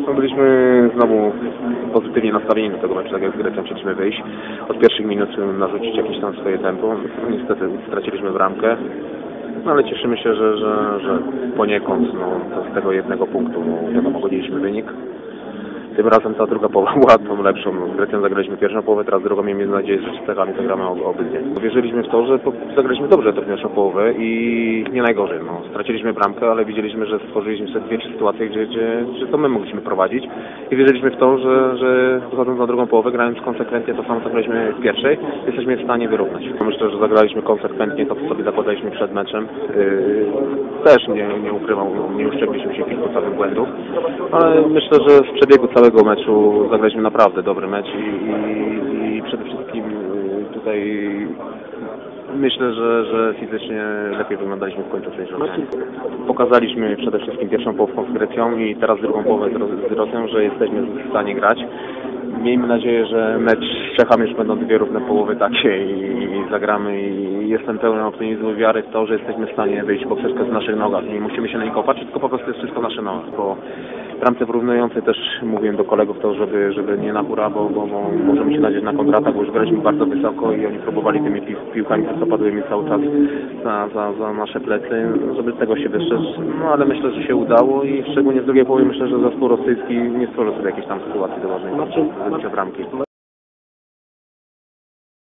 No, byliśmy znowu pozytywnie nastawieni do tego meczu, tak jak z Grecją chcieliśmy wyjść. Od pierwszych minut narzucić jakieś tam swoje tempo. Niestety straciliśmy bramkę, no, ale cieszymy się, że poniekąd to z tego jednego punktu wiadomo, godziliśmy wynik. Tym razem ta druga połowa była tą lepszą. Z Grecją zagraliśmy pierwszą połowę, teraz drugą. Miejmy nadzieję, że z Czechami zagramy obydwie. Wierzyliśmy w to, że zagraliśmy dobrze tę pierwszą połowę i nie najgorzej. No, straciliśmy bramkę, ale widzieliśmy, że stworzyliśmy sobie 2 sytuacje, gdzie to my mogliśmy prowadzić. I wierzyliśmy w to, że wychodząc na drugą połowę, grając konsekwentnie to samo, co graliśmy w pierwszej, jesteśmy w stanie wyrównać. Myślę, że zagraliśmy konsekwentnie to, co sobie zakładaliśmy przed meczem. Też nie ukrywam, nie uszczepliśmy się kilku samych błędów, ale myślę, że w przebiegu całego meczu zagraliśmy naprawdę dobry mecz i przede wszystkim tutaj myślę, że fizycznie lepiej wyglądaliśmy w końcu tej Rosji. Pokazaliśmy przede wszystkim pierwszą połowę z Grecją i teraz drugą połowę z Rosją, że jesteśmy w stanie grać. Miejmy nadzieję, że mecz z Czechami już będą 2 równe połowy takie i zagramy i jestem pełen optymizmu i wiary w to, że jesteśmy w stanie wyjść poprzeczkę z naszych nogach. Nie musimy się na nich opatrzyć, tylko po prostu jest wszystko w naszych nogach. Po bramce wyrównującej też mówiłem do kolegów to, żeby nie na hura, bo możemy się nadzieć na kontratak, bo już graliśmy bardzo wysoko i oni próbowali tymi piłkami prostopadłymi cały czas za nasze plecy, żeby z tego się wystrzec. No ale myślę, że się udało i szczególnie w drugiej połowie myślę, że zespół rosyjski nie stworzył sobie jakiejś tam sytuacji do ważnej bramki.